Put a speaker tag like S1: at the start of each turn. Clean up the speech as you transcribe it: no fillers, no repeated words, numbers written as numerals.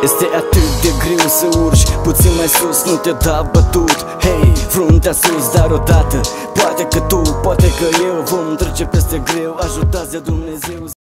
S1: Este atât de greu să urci puțin mai sus, nu te da bătut. Hei, fruntea sus, dar odată poate că tu, poate că eu vom trece peste greu, ajutați de Dumnezeu.